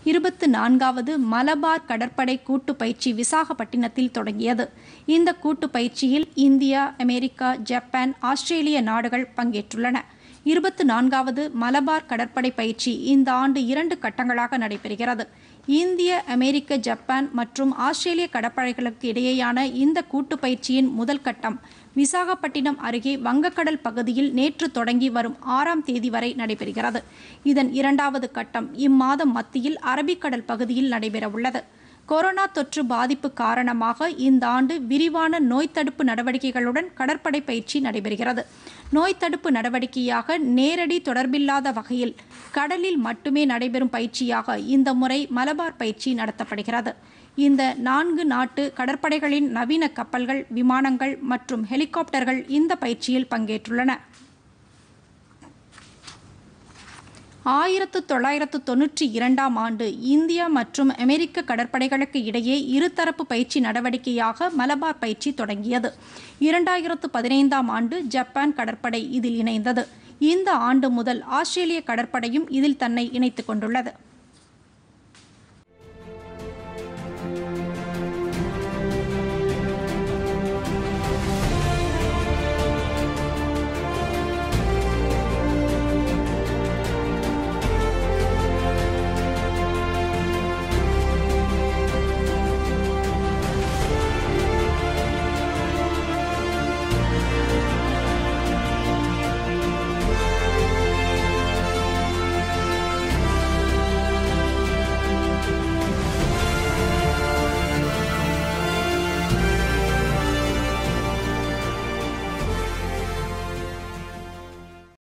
24வது மலபார் கடற்படை கூட்டு பயிற்சி விசாகப்பட்டினத்தில் தொடங்கியது. இந்த கூட்டு பயிற்சியில் இந்தியா, அமெரிக்கா, ஜப்பான், ஆஸ்திரேலிய நாடுகள் பங்கேற்றுள்ளன. 24வது மலபார் கடற்படை பயிற்சி இந்த ஆண்டு 2 கட்டங்களாக நடைபெறுகிறது. இந்திய, அமெரிக்க, ஜப்பான் மற்றும் ஆஸ்திரேலிய கடற்படைகளுக்கு இடையேயான இந்த கூட்டு பயிற்சியின் முதல் கட்டம் விசாகப்பட்டினம் அருகே வங்கக்கடல் பகுதியில் நேற்று தொடங்கி வரும் 6ஆம் தேதி வரை நடைபெறுகிறது. இதன் 2வது கட்டம் இம்மாதம் மத்தியில் அரபிக்கடல் பகுதியில் நடைபெறவுள்ளது. கொரோனா தொற்று பாதிப்பு காரணமாக இந்த ஆண்டு விரிவான நோய் தடுப்பு நடவடிக்கைகளுடன் கடற்படை பயிற்சி நடைபெறுகிறது. நோய் தடுப்பு நடவடிக்கையாக நேரடி தொடர்பில்லாத வகையில் கடலில் மட்டுமே நடைபெறும் பயிற்சியாக இந்த முறை மலபார் பயிற்சி நடத்தப்படுகிறது. இந்த 4 நாட்டு கடற்படைகளின் நவீன கப்பல்கள், விமானங்கள் மற்றும் ஹெலிகாப்டர்கள் இந்த பயிற்சியில் பங்கேற்றுள்ளன. 1992ஆம் ஆண்டு இந்தியா மற்றும் அமெரிக்க கடற்படைகளுக்கு இடையே இருதரப்பு பயிற்சி நடவடிக்கையாக மலபார் பயிற்சி தொடங்கியது. 2015ஆம் ஆண்டு ஜப்பான் கடற்படை இதில் இணைந்தது. இந்த ஆண்டு முதல் ஆஸ்திரேலிய கடற்படையும் இதில் தன்னை இணைத்துக் கொண்டுள்ளது.